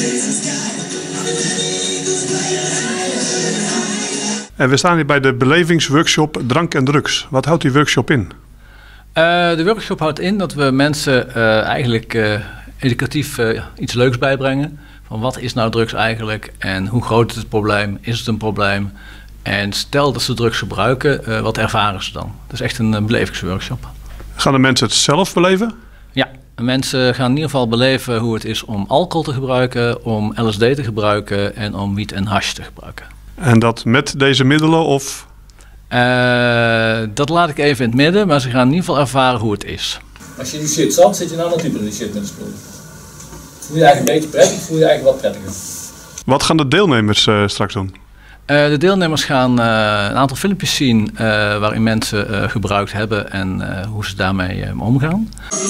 En we staan hier bij de belevingsworkshop Drank en Drugs. Wat houdt die workshop in? De workshop houdt in dat we mensen eigenlijk educatief iets leuks bijbrengen. Van wat is nou drugs eigenlijk en hoe groot is het probleem? Is het een probleem? En stel dat ze drugs gebruiken, wat ervaren ze dan? Dat is echt een belevingsworkshop. Gaan de mensen het zelf beleven? Ja, mensen gaan in ieder geval beleven hoe het is om alcohol te gebruiken, om LSD te gebruiken en om wiet en hash te gebruiken. En dat met deze middelen of? Dat laat ik even in het midden, maar ze gaan in ieder geval ervaren hoe het is. Als je die shit zat, zit je nou natuurlijk in die shit met de spul. Voel je eigenlijk een beetje prettig, voel je eigenlijk wat prettiger. Wat gaan de deelnemers straks doen? De deelnemers gaan een aantal filmpjes zien waarin mensen gebruikt hebben en hoe ze daarmee omgaan.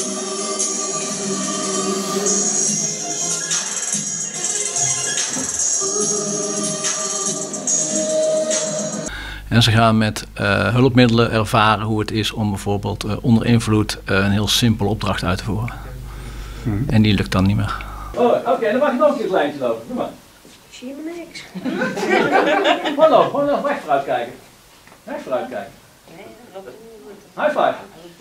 En ze gaan met hulpmiddelen ervaren hoe het is om bijvoorbeeld onder invloed een heel simpele opdracht uit te voeren. En die lukt dan niet meer. Oh, oké, dan mag je nog een keer het lijntje lopen. Doe maar. Zie je me niks? Gewoon nog recht vooruit kijken. Recht vooruit kijken. High five.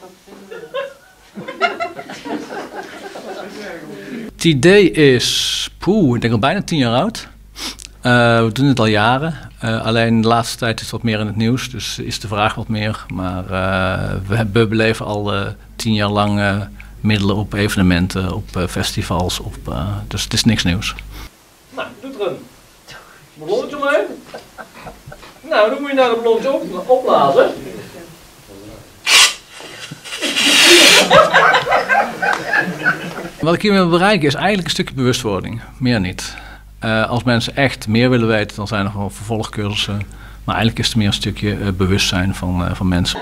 Het idee is, ik denk al bijna 10 jaar oud. We doen het al jaren, alleen de laatste tijd is het wat meer in het nieuws, dus is de vraag wat meer. Maar we beleven al 10 jaar lang middelen op evenementen, op festivals, dus het is niks nieuws. Nou, doe er een ballonnetje omheen. Nou, dan moet je nou de ballonnetje opblazen. Wat ik hier wil bereiken is eigenlijk een stukje bewustwording, meer niet. Als mensen echt meer willen weten, dan zijn er gewoon vervolgcursussen. Maar eigenlijk is het meer een stukje bewustzijn van mensen.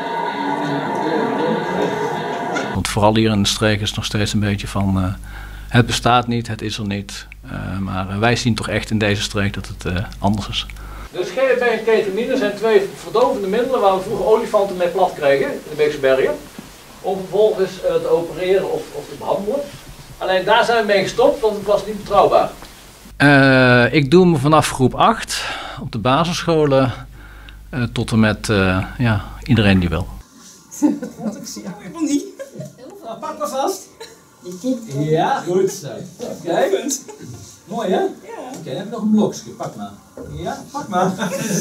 Want vooral hier in de streek is het nog steeds een beetje van het bestaat niet, het is er niet. Maar wij zien toch echt in deze streek dat het anders is. Dus GHB en ketamine zijn 2 verdovende middelen waar we vroeger olifanten mee plat kregen in de Beekse Bergen. Om vervolgens te opereren of te behandelen. Alleen daar zijn we mee gestopt, want het was niet betrouwbaar. Ik doe me vanaf groep 8 op de basisscholen tot en met iedereen die wil. Wat ik zie helemaal niet. Nou, pak maar vast. Ja, goed zo. Oké. Mooi hè? Ja. Oké, dan heb je nog een blokje. Pak maar. Ja, pak maar.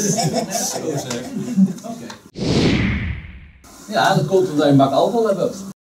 Zo zeg. Oké. Ja, dat komt omdat je een bak alcohol hebt.